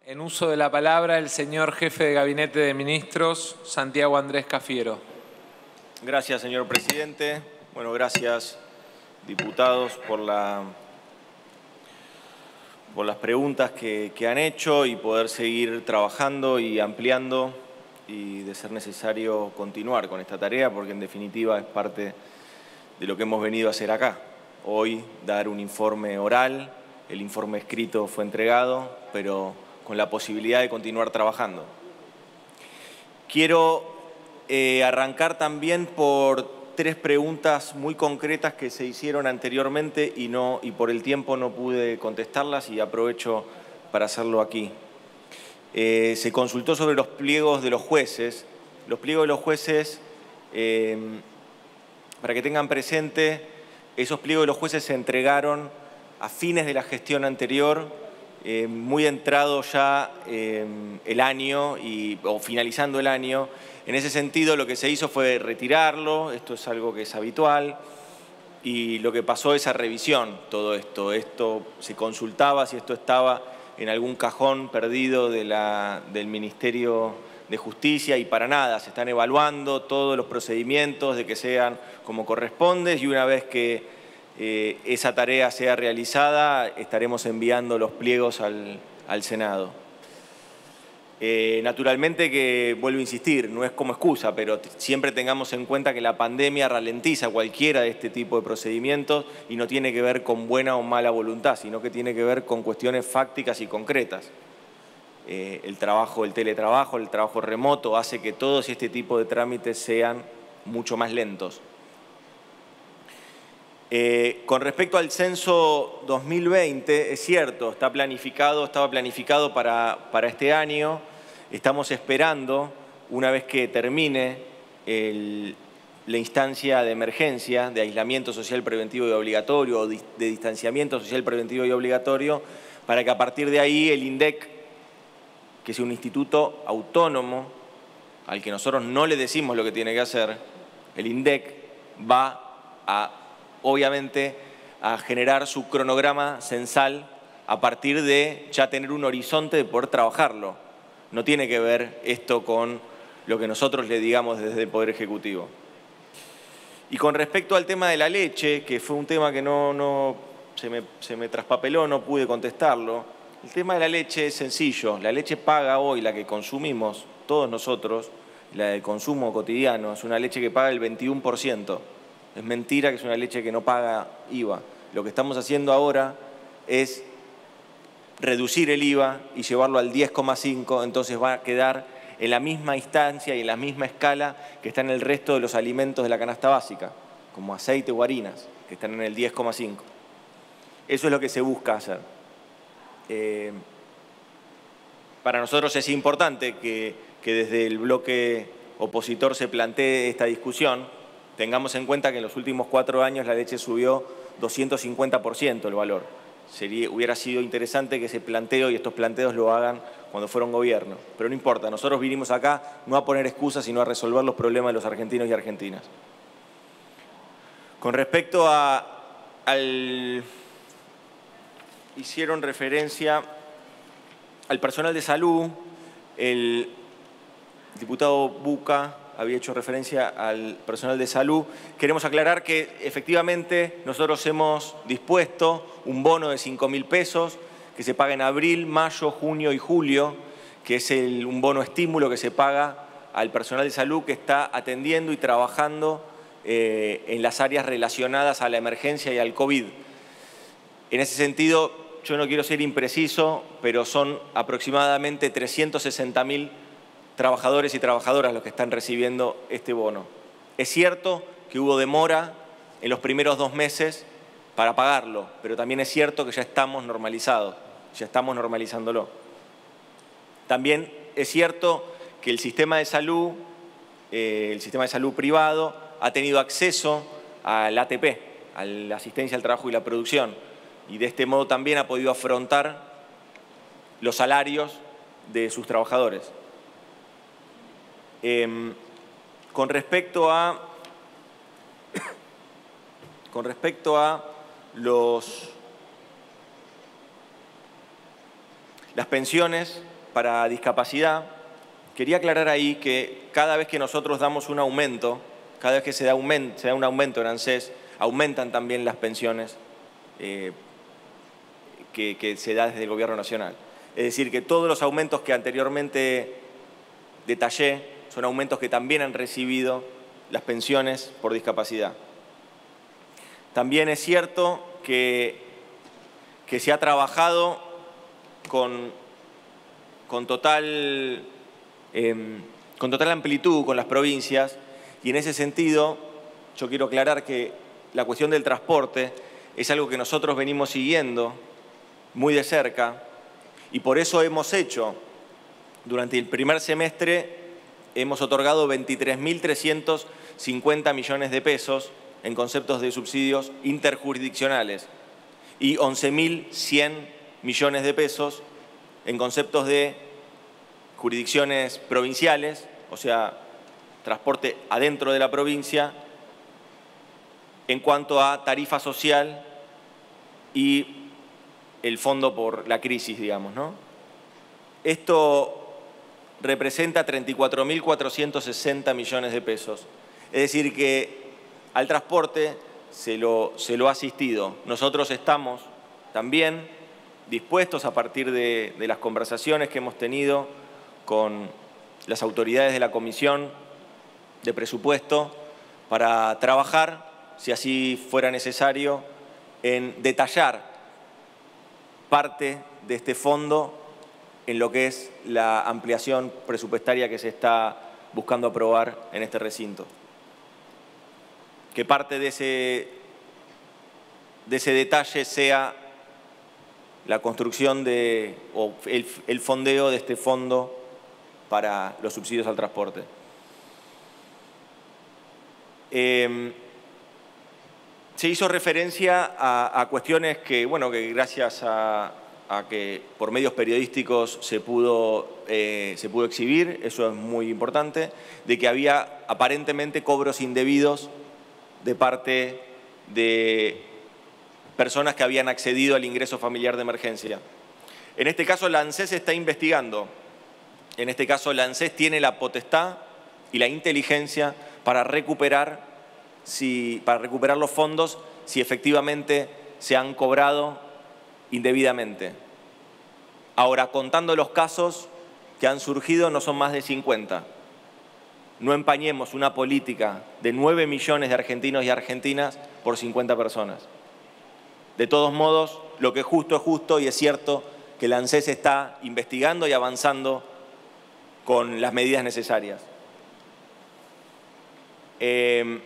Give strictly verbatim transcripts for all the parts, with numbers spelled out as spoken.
En uso de la palabra, el señor jefe de Gabinete de Ministros, Santiago Andrés Cafiero. Gracias, señor presidente. Bueno, gracias, diputados, por, la, por las preguntas que, que han hecho y poder seguir trabajando y ampliando y, de ser necesario, continuar con esta tarea, porque en definitiva es parte de lo que hemos venido a hacer acá. Hoy, dar un informe oral, el informe escrito fue entregado, pero con la posibilidad de continuar trabajando. Quiero eh, arrancar también por tres preguntas muy concretas que se hicieron anteriormente y, no, y por el tiempo no pude contestarlas y aprovecho para hacerlo aquí. Eh, se consultó sobre los pliegos de los jueces. Los pliegos de los jueces, eh, para que tengan presente, esos pliegos de los jueces se entregaron a fines de la gestión anterior, Eh, muy entrado ya eh, el año y, o finalizando el año. En ese sentido, lo que se hizo fue retirarlo, esto es algo que es habitual, y lo que pasó es a revisión todo esto. Esto se consultaba si esto estaba en algún cajón perdido de la, del Ministerio de Justicia y para nada, se están evaluando todos los procedimientos de que sean como corresponde y una vez que Eh, esa tarea sea realizada, estaremos enviando los pliegos al, al Senado. Eh, naturalmente que, vuelvo a insistir, no es como excusa, pero siempre tengamos en cuenta que la pandemia ralentiza cualquiera de este tipo de procedimientos y no tiene que ver con buena o mala voluntad, sino que tiene que ver con cuestiones fácticas y concretas. Eh, el trabajo, el teletrabajo, el trabajo remoto hace que todos este tipo de trámites sean mucho más lentos. Eh, con respecto al censo dos mil veinte, es cierto, está planificado, estaba planificado para, para este año. Estamos esperando, una vez que termine el, la instancia de emergencia, de aislamiento social preventivo y obligatorio, o de, de distanciamiento social preventivo y obligatorio, para que a partir de ahí el INDEC, que es un instituto autónomo, al que nosotros no le decimos lo que tiene que hacer, el INDEC va a obviamente a generar su cronograma censal a partir de ya tener un horizonte de poder trabajarlo. No tiene que ver esto con lo que nosotros le digamos desde el Poder Ejecutivo. Y con respecto al tema de la leche, que fue un tema que no, no se, me, se me traspapeló, no pude contestarlo. El tema de la leche es sencillo. La leche paga hoy, la que consumimos todos nosotros, la de consumo cotidiano, es una leche que paga el veintiuno por ciento. Es mentira que es una leche que no paga I V A. Lo que estamos haciendo ahora es reducir el I V A y llevarlo al diez coma cinco, entonces va a quedar en la misma instancia y en la misma escala que está en el resto de los alimentos de la canasta básica, como aceite o harinas, que están en el diez coma cinco. Eso es lo que se busca hacer. Eh, para nosotros es importante que, que desde el bloque opositor se plantee esta discusión. Tengamos en cuenta que en los últimos cuatro años la leche subió doscientos cincuenta por ciento el valor. Sería, hubiera sido interesante que ese planteo y estos planteos lo hagan cuando fueron gobierno. Pero no importa, nosotros vinimos acá no a poner excusas, sino a resolver los problemas de los argentinos y argentinas. Con respecto a, al... hicieron referencia al personal de salud, el diputado Buca había hecho referencia al personal de salud. Queremos aclarar que efectivamente nosotros hemos dispuesto un bono de cinco mil pesos que se paga en abril, mayo, junio y julio, que es el, un bono estímulo que se paga al personal de salud que está atendiendo y trabajando eh, en las áreas relacionadas a la emergencia y al COVID. En ese sentido, yo no quiero ser impreciso, pero son aproximadamente trescientos sesenta mil trabajadores y trabajadoras los que están recibiendo este bono. Es cierto que hubo demora en los primeros dos meses para pagarlo, pero también es cierto que ya estamos normalizados, ya estamos normalizándolo. También es cierto que el sistema de salud, eh, el sistema de salud privado, ha tenido acceso al A T P, a la asistencia al trabajo y la producción, y de este modo también ha podido afrontar los salarios de sus trabajadores. Eh, con respecto a con respecto a los las pensiones para discapacidad, quería aclarar ahí que cada vez que nosotros damos un aumento, cada vez que se da, aumento, se da un aumento en ANSES, aumentan también las pensiones eh, que, que se da desde el Gobierno Nacional. Es decir, que todos los aumentos que anteriormente detallé son aumentos que también han recibido las pensiones por discapacidad. También es cierto que, que se ha trabajado con, con, total, eh, con total amplitud con las provincias y en ese sentido yo quiero aclarar que la cuestión del transporte es algo que nosotros venimos siguiendo muy de cerca y por eso hemos hecho, durante el primer semestre, hemos otorgado veintitrés mil trescientos cincuenta millones de pesos en conceptos de subsidios interjurisdiccionales y once mil cien millones de pesos en conceptos de jurisdicciones provinciales, o sea, transporte adentro de la provincia, en cuanto a tarifa social y el fondo por la crisis, digamos, ¿no? Esto representa treinta y cuatro mil cuatrocientos sesenta millones de pesos. Es decir, que al transporte se lo, se lo ha asistido. Nosotros estamos también dispuestos, a partir de, de las conversaciones que hemos tenido con las autoridades de la Comisión de Presupuesto, para trabajar, si así fuera necesario, en detallar parte de este fondo en lo que es la ampliación presupuestaria que se está buscando aprobar en este recinto. Que parte de ese, de ese detalle sea la construcción de, o el, el fondeo de este fondo para los subsidios al transporte. Eh, se hizo referencia a, a cuestiones que, bueno, que gracias a, a que por medios periodísticos se pudo, eh, se pudo exhibir, eso es muy importante, de que había aparentemente cobros indebidos de parte de personas que habían accedido al ingreso familiar de emergencia. En este caso, la ANSES está investigando. En este caso, la ANSES tiene la potestad y la inteligencia para recuperar, si, para recuperar los fondos si efectivamente se han cobrado indebidamente. Ahora, contando los casos que han surgido, no son más de cincuenta. No empañemos una política de nueve millones de argentinos y argentinas por cincuenta personas. De todos modos, lo que es justo es justo y es cierto que la ANSES está investigando y avanzando con las medidas necesarias. Eh,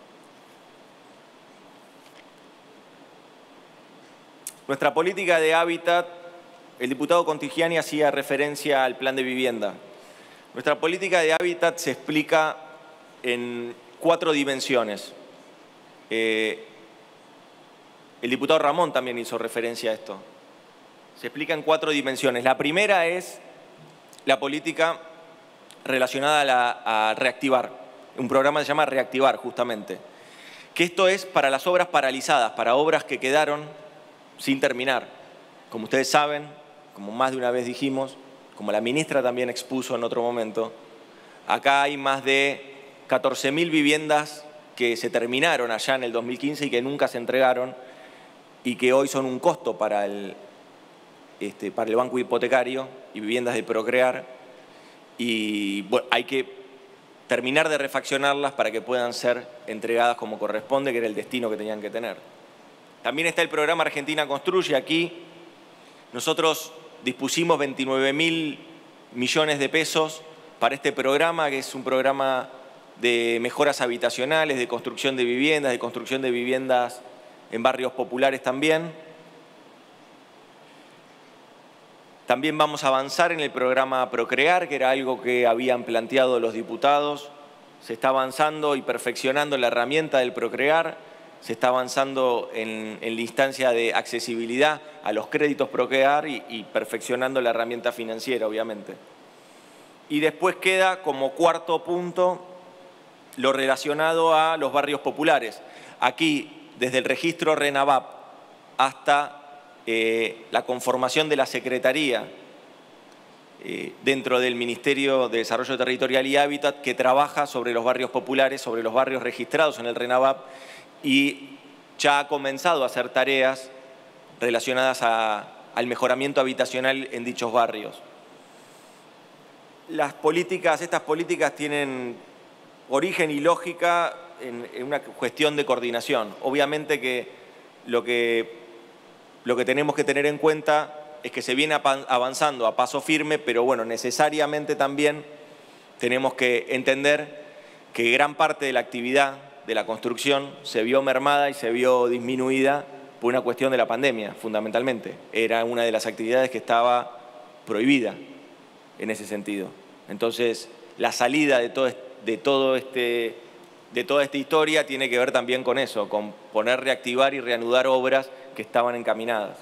nuestra política de hábitat, el diputado Contigiani hacía referencia al plan de vivienda. Nuestra política de hábitat se explica en cuatro dimensiones. Eh, el diputado Ramón también hizo referencia a esto. Se explica en cuatro dimensiones. La primera es la política relacionada a, la, a reactivar. Un programa que se llama Reactivar, justamente. Que esto es para las obras paralizadas, para obras que quedaron sin terminar. Como ustedes saben, como más de una vez dijimos, como la ministra también expuso en otro momento, acá hay más de catorce mil viviendas que se terminaron allá en el dos mil quince y que nunca se entregaron y que hoy son un costo para el, este, para el banco hipotecario y viviendas de Procrear. Y bueno, hay que terminar de refaccionarlas para que puedan ser entregadas como corresponde, que era el destino que tenían que tener. También está el programa Argentina Construye. Aquí nosotros dispusimos veintinueve mil millones de pesos para este programa, que es un programa de mejoras habitacionales, de construcción de viviendas, de construcción de viviendas en barrios populares también. También vamos a avanzar en el programa Procrear, que era algo que habían planteado los diputados. Se está avanzando y perfeccionando la herramienta del Procrear. Se está avanzando en, en la instancia de accesibilidad a los créditos Procrear y, y perfeccionando la herramienta financiera, obviamente. Y después queda como cuarto punto lo relacionado a los barrios populares. Aquí, desde el registro RENAVAP hasta eh, la conformación de la Secretaría eh, dentro del Ministerio de Desarrollo Territorial y Hábitat que trabaja sobre los barrios populares, sobre los barrios registrados en el RENAVAP y ya ha comenzado a hacer tareas relacionadas a, al mejoramiento habitacional en dichos barrios. Las políticas, estas políticas tienen origen y lógica en, en una cuestión de coordinación. Obviamente que lo, que lo que tenemos que tener en cuenta es que se viene avanzando a paso firme, pero bueno, necesariamente también tenemos que entender que gran parte de la actividad de la construcción se vio mermada y se vio disminuida por una cuestión de la pandemia, fundamentalmente. Era una de las actividades que estaba prohibida en ese sentido. Entonces, la salida de, todo, de, todo este, de toda esta historia tiene que ver también con eso, con poner, reactivar y reanudar obras que estaban encaminadas.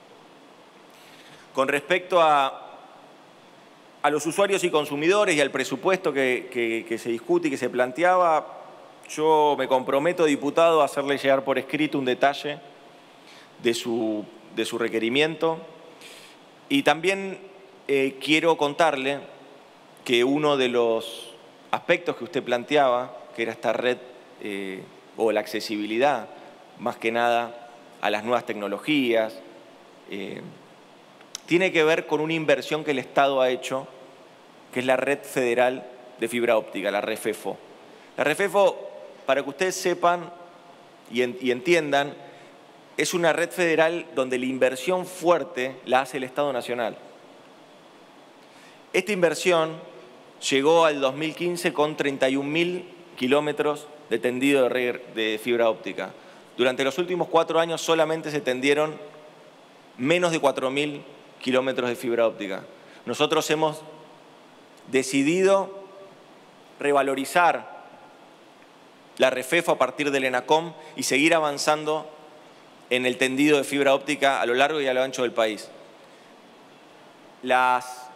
Con respecto a, a los usuarios y consumidores y al presupuesto que, que, que se discute y que se planteaba, yo me comprometo, diputado, a hacerle llegar por escrito un detalle de su, de su requerimiento. Y también eh, quiero contarle que uno de los aspectos que usted planteaba, que era esta red eh, o la accesibilidad, más que nada a las nuevas tecnologías, eh, tiene que ver con una inversión que el Estado ha hecho, que es la Red Federal de Fibra Óptica, la REFEFO. La REFEFO, para que ustedes sepan y, en, y entiendan, es una red federal donde la inversión fuerte la hace el Estado Nacional. Esta inversión llegó al dos mil quince con treinta y un mil kilómetros de tendido de, red, de fibra óptica. Durante los últimos cuatro años solamente se tendieron menos de cuatro mil kilómetros de fibra óptica. Nosotros hemos decidido revalorizar la REFEFO a partir del ENACOM y seguir avanzando en el tendido de fibra óptica a lo largo y a lo ancho del país. Las,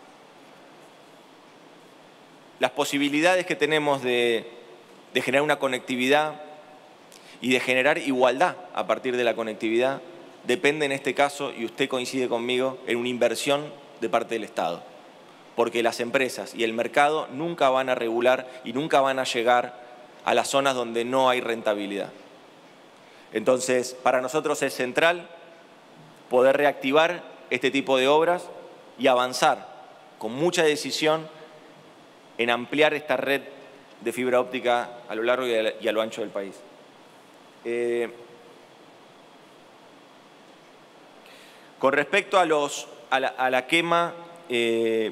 las posibilidades que tenemos de, de generar una conectividad y de generar igualdad a partir de la conectividad depende en este caso, y usted coincide conmigo, en una inversión de parte del Estado. Porque las empresas y el mercado nunca van a regular y nunca van a llegar a las zonas donde no hay rentabilidad. Entonces, para nosotros es central poder reactivar este tipo de obras y avanzar con mucha decisión en ampliar esta red de fibra óptica a lo largo y a lo ancho del país. Eh, con respecto a, los, a, la, a la quema, eh,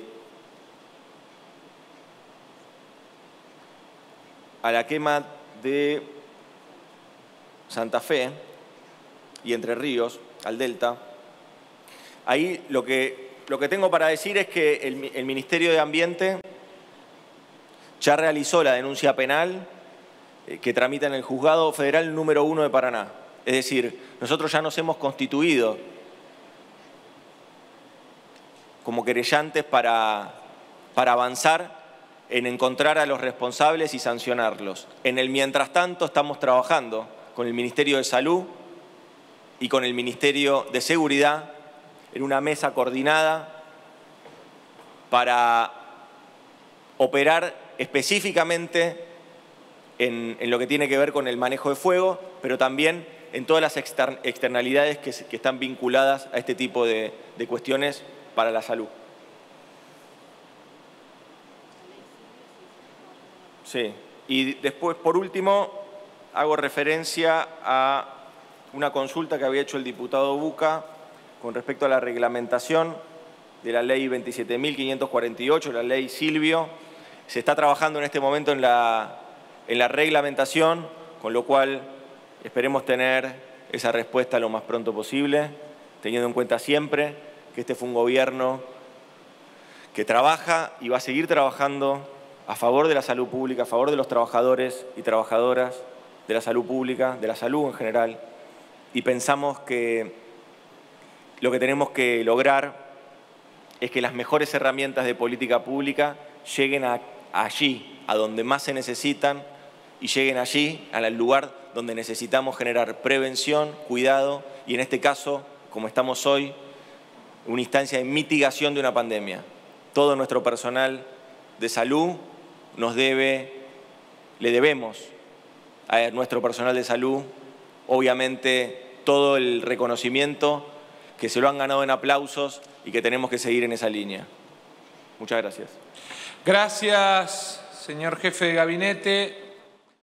a la quema de Santa Fe y Entre Ríos, al Delta, ahí lo que, lo que tengo para decir es que el, el Ministerio de Ambiente ya realizó la denuncia penal eh, que tramita en el Juzgado Federal número uno de Paraná. Es decir, nosotros ya nos hemos constituido como querellantes para, para avanzar en encontrar a los responsables y sancionarlos. En el mientras tanto estamos trabajando con el Ministerio de Salud y con el Ministerio de Seguridad en una mesa coordinada para operar específicamente en, en lo que tiene que ver con el manejo de fuego, pero también en todas las extern, externalidades que, que están vinculadas a este tipo de, de cuestiones para la salud. Sí, y después, por último, hago referencia a una consulta que había hecho el diputado Buca con respecto a la reglamentación de la ley veintisiete mil quinientos cuarenta y ocho, la ley Silvio. Se está trabajando en este momento en la, en la reglamentación, con lo cual esperemos tener esa respuesta lo más pronto posible, teniendo en cuenta siempre que este fue un gobierno que trabaja y va a seguir trabajando a favor de la salud pública, a favor de los trabajadores y trabajadoras de la salud pública, de la salud en general, y pensamos que lo que tenemos que lograr es que las mejores herramientas de política pública lleguen a, a allí, a donde más se necesitan, y lleguen allí, al lugar donde necesitamos generar prevención, cuidado, y en este caso, como estamos hoy, una instancia de mitigación de una pandemia. todo nuestro personal de salud nos debe, le debemos a nuestro personal de salud, obviamente, todo el reconocimiento, que se lo han ganado en aplausos y que tenemos que seguir en esa línea. Muchas gracias. Gracias, señor jefe de gabinete.